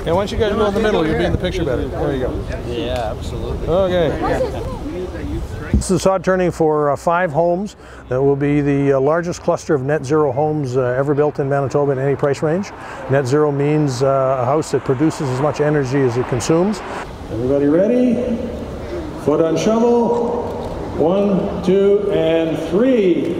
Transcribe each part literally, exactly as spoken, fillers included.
And once you guys go in the middle, you'll be in the picture better. There you go. Yeah, absolutely. Okay. This is sod turning for uh, five homes. That will be the uh, largest cluster of net zero homes uh, ever built in Manitoba in any price range. Net zero means uh, a house that produces as much energy as it consumes. Everybody ready? Foot on shovel. One, two, and three.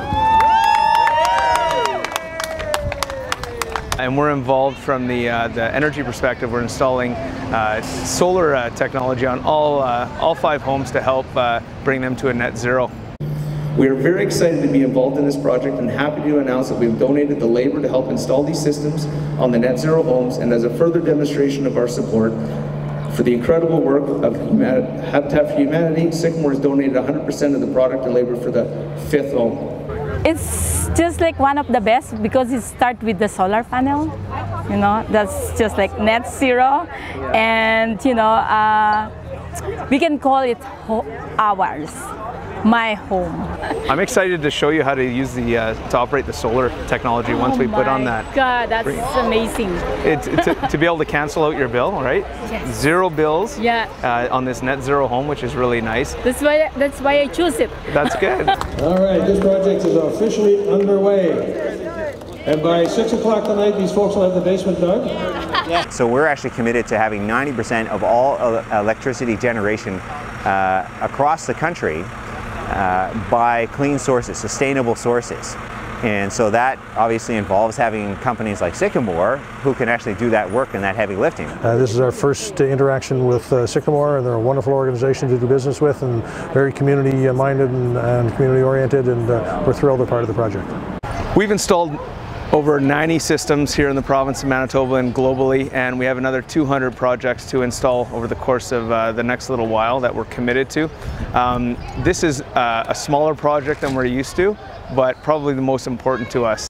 And we're involved from the, uh, the energy perspective. We're installing uh, solar uh, technology on all, uh, all five homes to help uh, bring them to a net zero. We are very excited to be involved in this project and happy to announce that we've donated the labor to help install these systems on the net zero homes, and as a further demonstration of our support for the incredible work of Habitat for Humanity, Sycamore has donated one hundred percent of the product and labor for the fifth home. It's just like one of the best because it starts with the solar panel, you know, that's just like net zero, and you know, uh, we can call it ours, my home. I'm excited to show you how to use the, uh, to operate the solar technology once oh we put on that. God, that's Bring, amazing. It, to, to be able to cancel out your bill, right? Yes. Zero bills yeah. uh, on this net zero home, which is really nice. That's why, that's why I choose it. That's good. All right, this project is officially underway. And by six o'clock tonight, these folks will have the basement dug. Yeah. So we're actually committed to having ninety percent of all electricity generation uh, across the country uh, by clean sources, sustainable sources. And so that obviously involves having companies like Sycamore who can actually do that work and that heavy lifting. Uh, this is our first uh, interaction with uh, Sycamore, and they're a wonderful organization to do business with and very community minded and, and community oriented, and uh, we're thrilled they're part of the project. We've installed over ninety systems here in the province of Manitoba and globally, and we have another two hundred projects to install over the course of uh, the next little while that we're committed to. Um, this is uh, a smaller project than we're used to, but probably the most important to us.